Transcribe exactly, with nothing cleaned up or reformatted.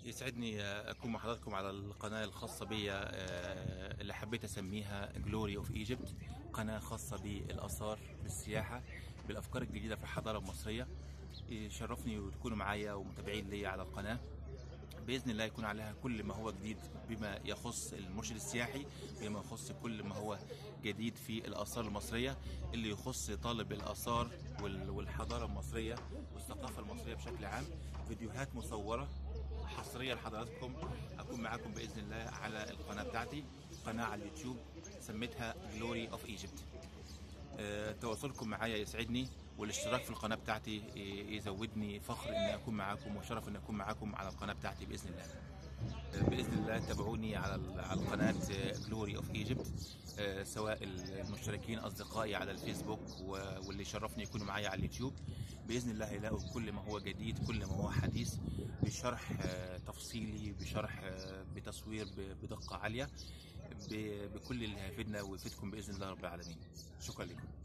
يسعدني أكون مع حضراتكم على القناة الخاصة بي اللي حبيت أسميها Glory of Egypt. قناة خاصة بالآثار، بالسياحة، بالأفكار الجديدة في الحضارة المصرية. يشرفني تكونوا معايا ومتابعين لي على القناة. بإذن الله يكون عليها كل ما هو جديد بما يخص المرشد السياحي، بما يخص كل ما هو جديد في الآثار المصرية، اللي يخص طالب الآثار والحضارة المصرية والثقافة المصرية بشكل عام. فيديوهات مصورة حصرية لحضراتكم، أكون معاكم بإذن الله على القناة بتاعتي، قناة على اليوتيوب سميتها Glory of Egypt. أه تواصلكم معايا يسعدني، والاشتراك في القناة بتاعتي يزودني فخر ان اكون معاكم، وشرف ان اكون معاكم على القناة بتاعتي باذن الله. باذن الله تابعوني على على القناة Glory of Egypt، سواء المشتركين اصدقائي على الفيسبوك واللي شرفني يكونوا معايا على اليوتيوب. باذن الله هيلاقوا كل ما هو جديد، كل ما هو حديث، بشرح تفصيلي، بشرح بتصوير بدقة عالية، بكل اللي هيفيدنا ويفيدكم باذن الله رب العالمين. شكرا لكم.